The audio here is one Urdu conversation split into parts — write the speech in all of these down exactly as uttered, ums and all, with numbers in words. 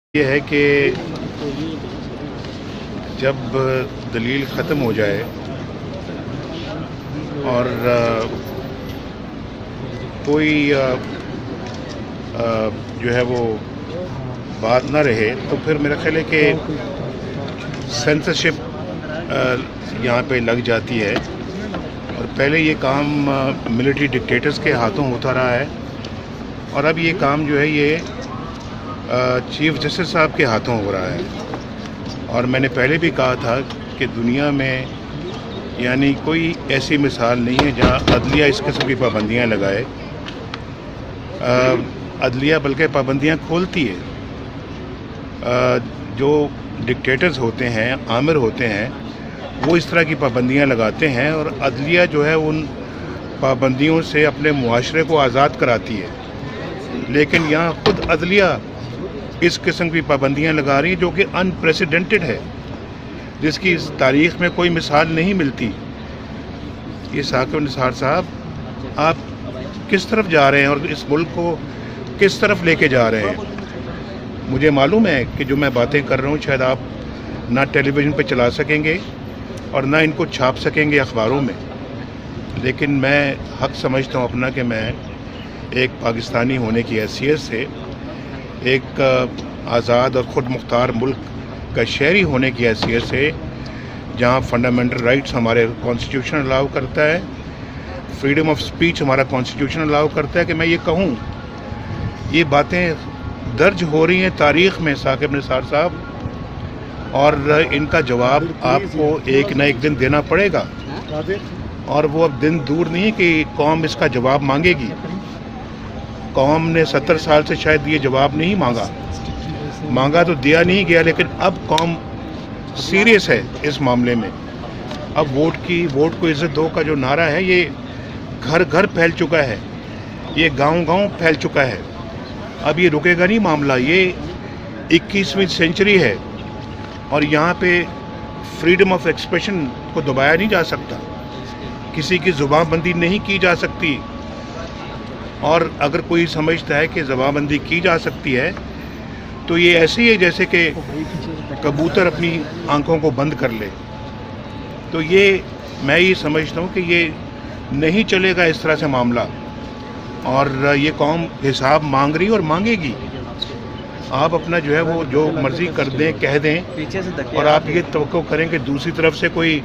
یہ ہے کہ جب دلیل ختم ہو جائے اور کوئی جو ہے وہ بات نہ رہے تو پھر میرا خیال ہے کہ سینسرشپ یہاں پہ لگ جاتی ہے، اور پہلے یہ کام ملٹری ڈکٹیٹرز کے ہاتھوں ہوتا رہا ہے، اور اب یہ کام جو ہے یہ چیف جسٹس صاحب کے ہاتھوں ہو رہا ہے۔ اور میں نے پہلے بھی کہا تھا کہ دنیا میں یعنی کوئی ایسی مثال نہیں ہے جہاں عدلیہ اس قسم کی پابندیاں لگائے، عدلیہ بلکہ پابندیاں کھولتی ہے۔ جو ڈکٹیٹرز ہوتے ہیں، آمر ہوتے ہیں، وہ اس طرح کی پابندیاں لگاتے ہیں، اور عدلیہ جو ہے ان پابندیوں سے اپنے معاشرے کو آزاد کراتی ہے۔ لیکن یہاں خود عدلیہ اس قسم کی پابندیاں لگا رہی ہیں جو کہ ان پریسیڈنٹڈ ہے، جس کی اس تاریخ میں کوئی مثال نہیں ملتی۔ یہ ثاقب نثار صاحب، آپ کس طرف جا رہے ہیں اور اس ملک کو کس طرف لے کے جا رہے ہیں؟ مجھے معلوم ہے کہ جو میں باتیں کر رہا ہوں شاید آپ نہ ٹیلی ویژن پہ چلا سکیں گے اور نہ ان کو چھاپ سکیں گے اخباروں میں، لیکن میں حق سمجھتا ہوں اپنا کہ میں ایک پاکستانی ہونے کی حیثیت سے، ایک آزاد اور خود مختار ملک کا شہری ہونے کی حیثیت سے، جہاں فنڈامنٹل رائٹس ہمارے کانسٹیٹیوشن الاؤ کرتا ہے، فریڈم آف سپیچ ہمارا کانسٹیٹیوشن الاؤ کرتا ہے کہ میں یہ کہوں۔ یہ باتیں درج ہو رہی ہیں تاریخ میں ثاقب نثار صاحب، اور ان کا جواب آپ کو ایک نہ ایک دن دینا پڑے گا، اور وہ اب دن دور نہیں کہ قوم اس کا جواب مانگے گی۔ قوم نے ستر سال سے شاید یہ جواب نہیں مانگا مانگا تو دیا نہیں گیا، لیکن اب قوم سیریس ہے اس معاملے میں۔ اب ووٹ کی ووٹ کو عزت دو کا جو نعرہ ہے یہ گھر گھر پھیل چکا ہے، یہ گاؤں گاؤں پھیل چکا ہے۔ اب یہ رکے گا نہیں معاملہ، یہ اکیسویں سینچری ہے، اور یہاں پہ فریڈم آف ایکسپریشن کو دبایا نہیں جا سکتا، کسی کی زبان بندی نہیں کی جا سکتی۔ اور اگر کوئی سمجھتا ہے کہ زبان بندی کی جا سکتی ہے تو یہ ایسے ہی ہے جیسے کہ کبوتر اپنی آنکھوں کو بند کر لے۔ تو یہ میں یہ سمجھتا ہوں کہ یہ نہیں چلے گا اس طرح سے معاملہ، اور یہ قوم حساب مانگ رہی اور مانگے گی۔ آپ اپنا جو ہے وہ جو مرضی کر دیں، کہہ دیں، اور آپ یہ توقع کریں کہ دوسری طرف سے کوئی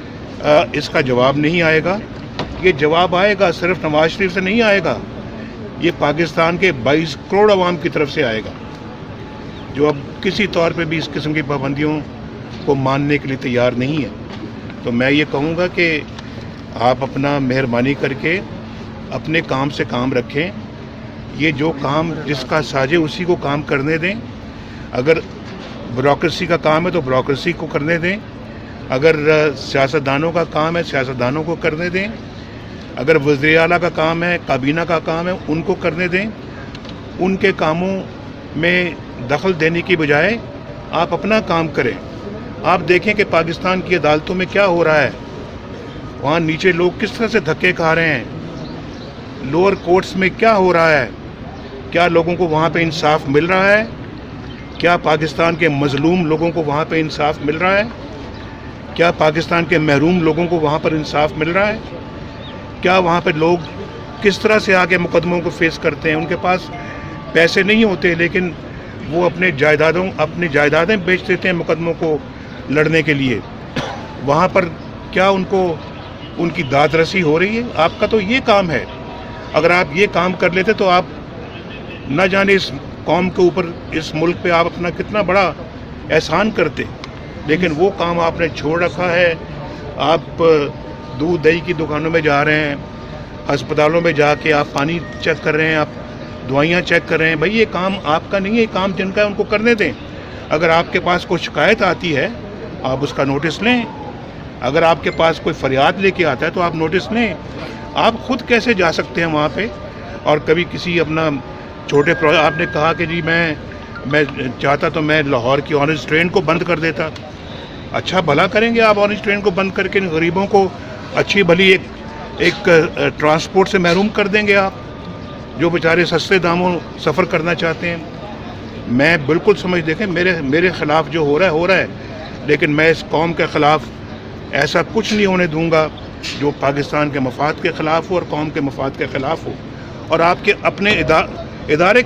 اس کا جواب نہیں آئے گا۔ یہ جواب آئے گا، صرف نواز شریف سے نہیں آئے گا، یہ پاکستان کے بائیس کروڑ عوام کی طرف سے آئے گا، جو اب کسی طور پہ بھی اس قسم کی پابندیوں کو ماننے کے لیے تیار نہیں ہے۔ تو میں یہ کہوں گا کہ آپ اپنا مہربانی کر کے اپنے کام سے کام رکھیں، یہ جو کام جس کا ساجے اسی کو کام کرنے دیں۔ اگر بیوروکریسی کا کام ہے تو بیوروکریسی کو کرنے دیں، اگر سیاستدانوں کا کام ہے سیاستدانوں کو کرنے دیں، اگر وزیر اعلیٰ کا کام ہے، کابینہ کا کام ہے، ان کو کرنے دیں۔ ان کے کاموں میں دخل دینے کی بجائے آپ اپنا کام کریں۔ آپ دیکھیں کہ پاکستان کی عدالتوں میں کیا ہو رہا ہے، وہاں نیچے لوگ کس طرح سے دھکے کھا رہے ہیں، لوور کورٹس میں کیا ہو رہا ہے، کیا لوگوں کو وہاں پہ انصاف مل رہا ہے؟ کیا پاکستان کے مظلوم لوگوں کو وہاں پہ انصاف مل رہا ہے؟ کیا پاکستان کے محروم لوگوں کو وہاں پر انصاف مل رہا ہے؟ کیا وہاں پہ لوگ کس طرح سے آگے مقدموں کو فیس کرتے ہیں؟ ان کے پاس پیسے نہیں ہوتے لیکن وہ اپنے جائیدادوں اپنی جائیدادیں بیچ دیتے ہیں مقدموں کو لڑنے کے لیے۔ وہاں پر کیا ان کو ان کی داد رسی ہو رہی ہے؟ آپ کا تو یہ کام ہے۔ اگر آپ یہ کام کر لیتے تو آپ نہ جانے اس قوم کے اوپر، اس ملک پہ آپ اپنا کتنا بڑا احسان کرتے، لیکن وہ کام آپ نے چھوڑ رکھا ہے۔ آپ دودھ دہی کی دکانوں میں جا رہے ہیں، ہسپتالوں میں جا کے آپ پانی چیک کر رہے ہیں، آپ دوائیاں چیک کر رہے ہیں۔ بھائی یہ کام آپ کا نہیں ہے، یہ کام جن کا ہے ان کو کرنے دیں۔ اگر آپ کے پاس کوئی شکایت آتی ہے آپ اس کا نوٹس لیں، اگر آپ کے پاس کوئی فریاد لے کے آتا ہے تو آپ نوٹس لیں۔ آپ خود کیسے جا سکتے ہیں وہاں پہ اور کبھی کسی اپنا چھوٹے پروجیکٹ، آپ نے کہا کہ جی میں میں چاہتا تو میں لاہور کی آرنج ٹرین کو بند کر دیتا۔ اچھا بھلا کریں گے آپ آرنج ٹرین کو بند کر کے غریبوں کو اچھی بھلی ایک ایک ٹرانسپورٹ سے محروم کر دیں گے آپ، جو بیچارے سستے داموں سفر کرنا چاہتے ہیں۔ میں بالکل سمجھ دیکھیں میرے میرے خلاف جو ہو رہا ہے ہو رہا ہے، لیکن میں اس قوم کے خلاف ایسا کچھ نہیں ہونے دوں گا جو پاکستان کے مفاد کے خلاف ہو اور قوم کے مفاد کے خلاف ہو، اور آپ کے اپنے ادارے